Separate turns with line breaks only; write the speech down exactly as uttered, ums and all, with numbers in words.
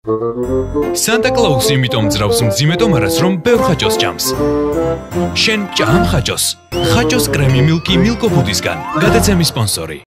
Santa Claus იმიტომ ძრავს მძიმე ტომარას, რომ ბევრ ხაჭოს ჭამს. შენ ჭამ ხაჭოს. ხაჭოს კრემი მილკი Milko ბუდისგან. გადაცემის სპონსორი.